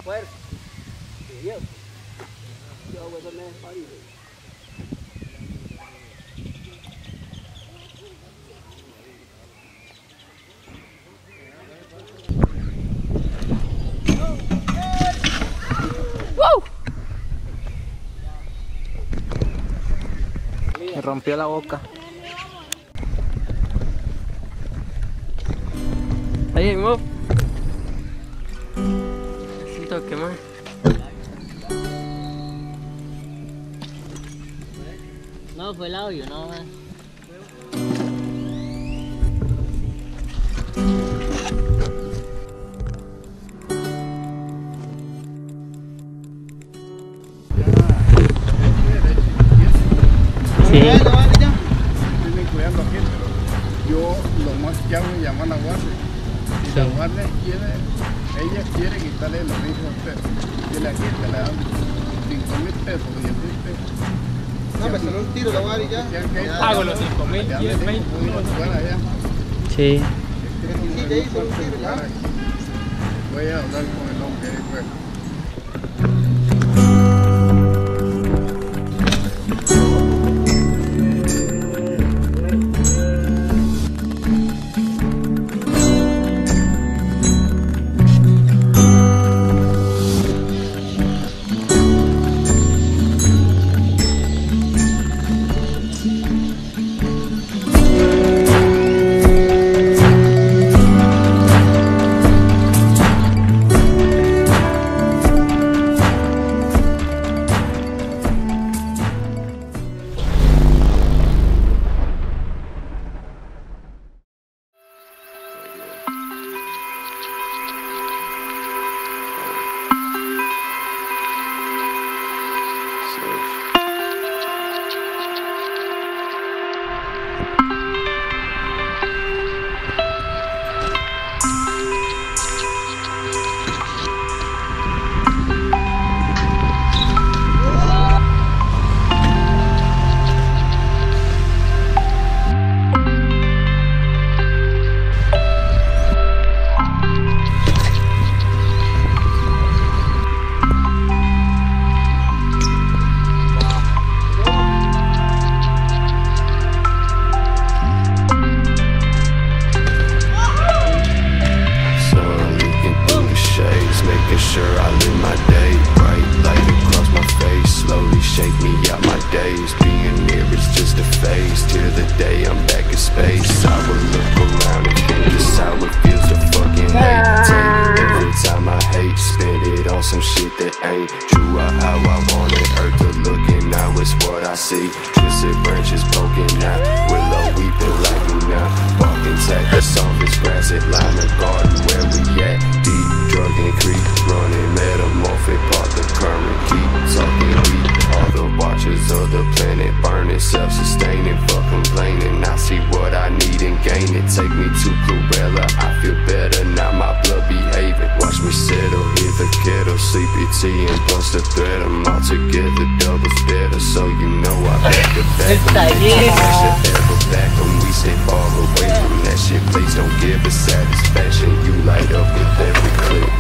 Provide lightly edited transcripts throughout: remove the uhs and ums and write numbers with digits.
fuerza. Sí, yo voy a poner el marido. Me rompió la boca. Ahí, move. Siento que más. No, fue el audio, no más. Sí. Estoy cuidando aquí, pero yo lo más que hago es llamar a la guardia. Y la guardia quiere, ella quiere quitarle los 20 pesos. Y le aquí te le dan 5.000 pesos, 10.000 pesos. No, me salió un tiro la guardia y ya. Hago los 5.000, 10, 20. Sí. Sí, ya hizo un tiro ya. Voy a hablar con el hombre ahí, pues. Some shit that ain't true or how I wanted Earth to look, and now it's what I see. Twisted branches broken out, willow weeping like me now. Barking tackles off this grass, it line the garden where we at. Deep drug and creep, running metamorphic, part the current, keep talking weak. All the watchers of the planet burning, self-sustaining, fuck complaining. I see what I need and gain it. Take me to Cruella, I feel better now, my blood behaving. Watch me settle, hit the kettle, CPT and bust a thread. I'm all together, doubles better, so you know I back to back. Ever back when we stay far away from that shit. Please don't give us satisfaction. You light up with every clip.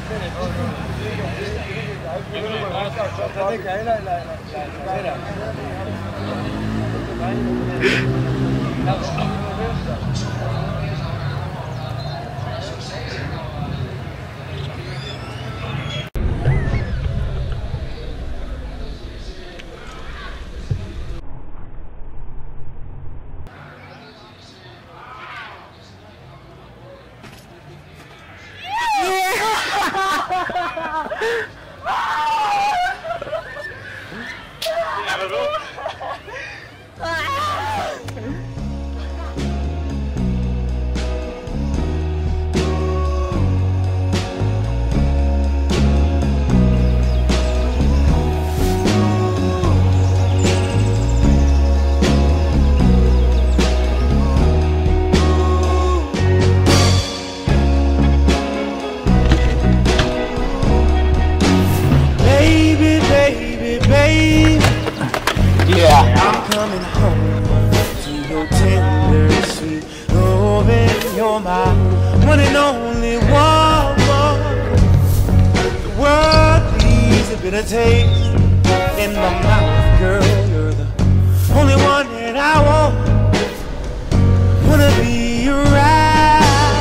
I'm coming home to your tender, sweet loving. You're my one and only one. The world needs a bitter taste in my mouth, girl. You're the only one that I want. Wanna be around.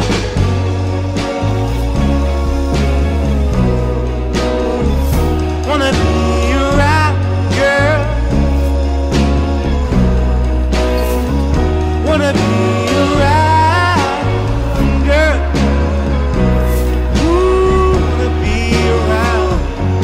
Wanna be around, girl. Wanna be around, girl. Ooh, wanna be around.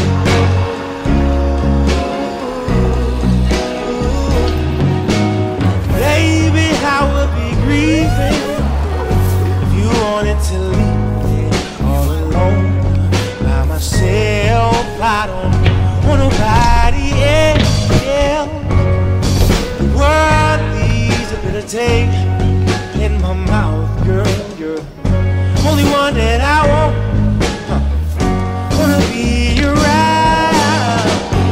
Baby, I would be grieving if you wanted to leave me all alone by myself. I don't want nobody else. The world needs a bit of taste in my mouth, girl. You're the only one that I want. Wanna be around.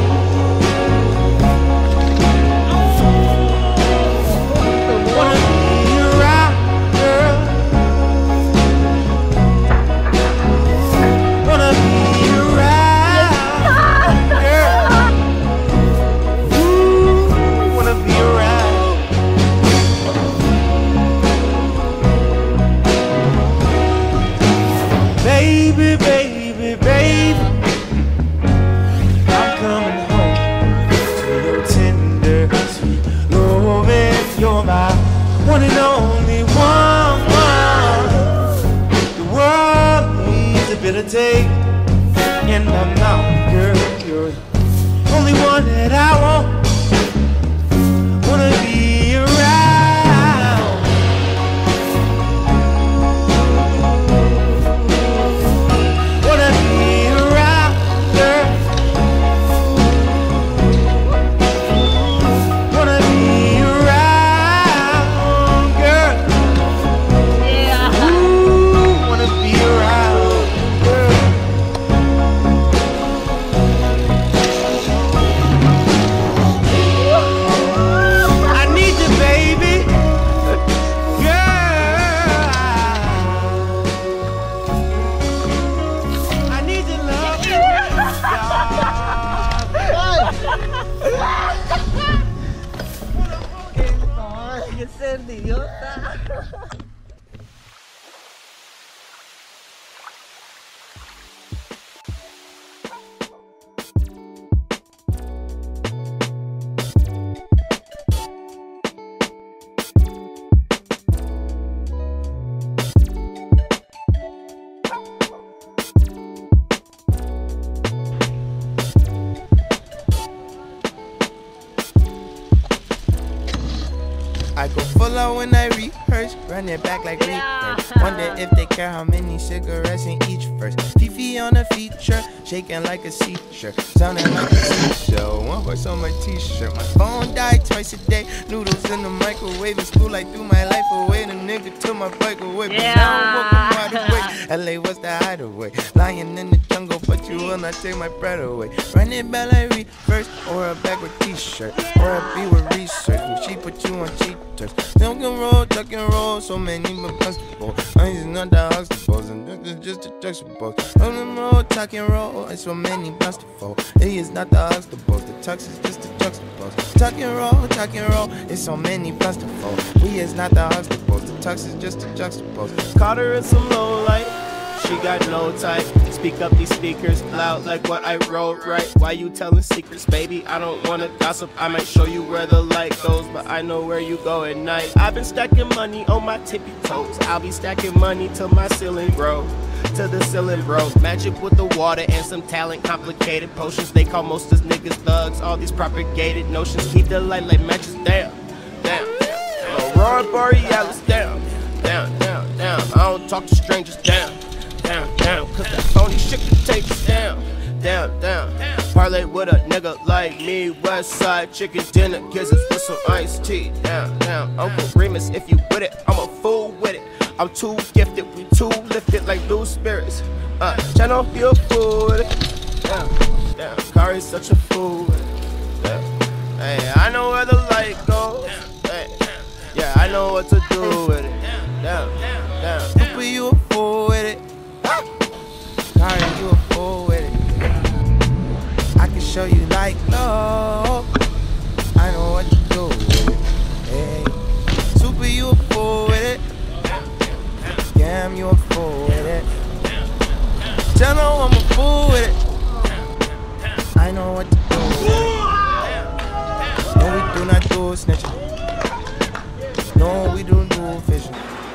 Wanna be around, girl. Wanna be around, girl. Ooh, wanna be around. Baby, baby, baby, I'm coming home to your tender, sweet loving. You're my one and only one. The world needs a bit of taste in my mouth, girl. You're the only one that I want. Wanna be around. Wanna be around, girl. Wanna be around, girl. Ooh, wanna be around, girl. I need you, baby. Girl, I need your love. ¡Qué cerdo idiota! I go full out when I rehearse, run it back like reverse. Wonder if they care how many cigarettes in each verse. Fifi on a feature, shaking like a seizure, sounding like a seashell. One horse on my t-shirt. My phone died twice a day. Noodles in the microwave. In school I threw my life away. The nigga took my bike away. But now I'm walking by the way. LA was the hideaway. Lying in the jungle, but you you will not take my breath away. Run it back like reverse, or a backward t-shirt, or a B with research. When she put you on cheaters. Tuck and roll, so many but basketball. It's not the Huxtables, and this is just the Juxtables. Tuck and roll, tuck and roll, and so many basketball. It is not the Huxtables, the tux is just the Juxtables. Tuck and roll, it's so many basketball. We is not the Huxtables, the tux is just the Juxtables. Caught her in some low light. She got no type. Speak up these speakers loud like what I wrote, right? Why you telling secrets, baby? I don't wanna gossip. I might show you where the light goes, but I know where you go at night. I've been stacking money on my tippy toes. I'll be stacking money till my ceiling grow. To the ceiling, bro. Magic with the water and some talent. Complicated potions. They call most of us niggas thugs. All these propagated notions. Keep the light like matches. Down, down, down. Aurora Borealis. Down, down, down, down. I don't talk to strangers. Down. Down, down, cause that phony shit can take us down, down, down. Parlay with a nigga like me, West Side chicken dinner, gizzards with some iced tea. Down, down, Uncle Remus, if you with it, I'm a fool with it. I'm too gifted, we too lifted like loose spirits. Channel, you a fool with it. Down, down, Kari's such a fool with it. Down. Hey, I know where the light goes. Hey, yeah, I know what to do with it. Down, down, Super, you a fool with it. Sorry, you a fool with it. I can show you like no. I know what to do with it. Hey, Super, you a fool with it. Damn, you a fool with it. Tell no I'm a fool with it. I know what to do with it. No, we do not do snitching. No, we don't do vision.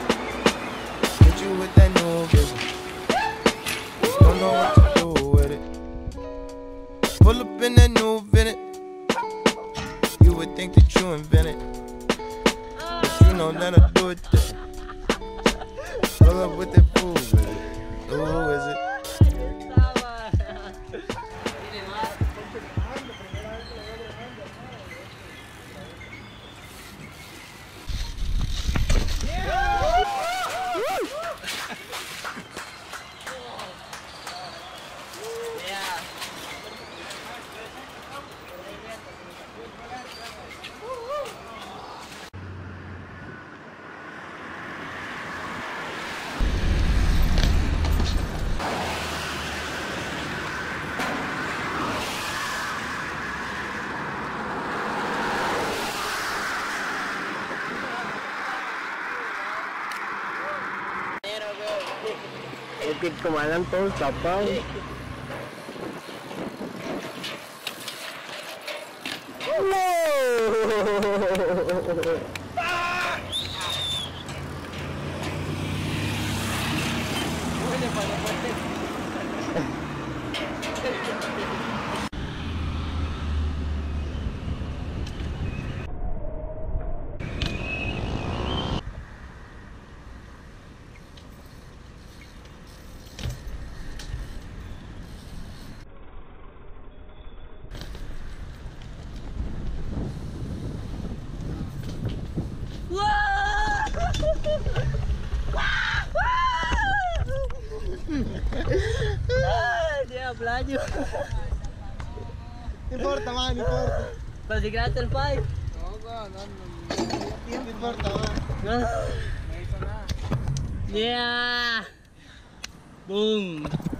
Hit you with that new vision. Don't know what to do with it. Pull up in that new Vinnet. You would think that you invented, but you know that I do it different. Pull up with that fool with it. Who is it? Es que como andan todos tapados. Diablaño. No importa, man, no importa. Pero si creaste el fight. No importa, man. No hizo nada. Yeah. Boom.